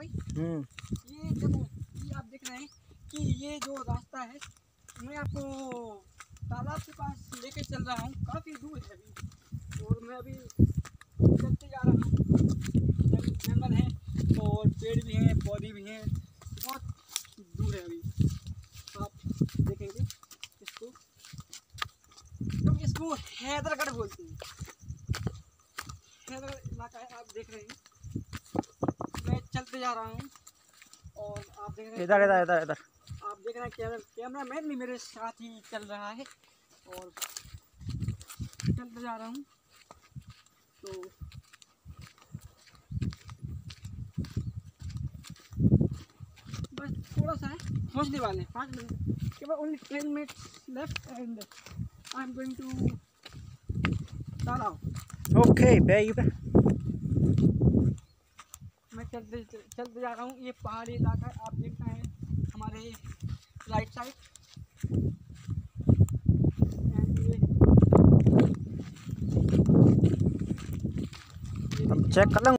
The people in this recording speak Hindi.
भाई। ये देखो, ये आप देख रहे हैं कि ये जो रास्ता है मैं आपको तालाब के पास लेके चल रहा हूँ। काफ़ी दूर है अभी, और मैं अभी चलते जा रहा हूँ। जंगल है और पेड़ भी हैं, पौधे भी हैं, बहुत दूर है अभी। आप देखेंगे इसको, तो इसको हैदरगढ़ बोलते हैं। हैदरगढ़ इलाका है, आप देख रहे हैं। मैं चलते जा रहा हूँ और आप देख रहे हैं इधर इधर इधर इधर आप देख रहे हैं कैमरा मैन भी मेरे साथ ही चल रहा है और चलते जा रहा हूँ। तो बस थोड़ा सा है, पहुँचने वाले 5 मिनट केवल, only 10 minutes left and I am going to तालाब। Okay baby. मैं चलते जा रहा हूँ। ये पहाड़ी इलाका है, आप देख रहे हैं हमारे राइट साइड। चेक कर लो।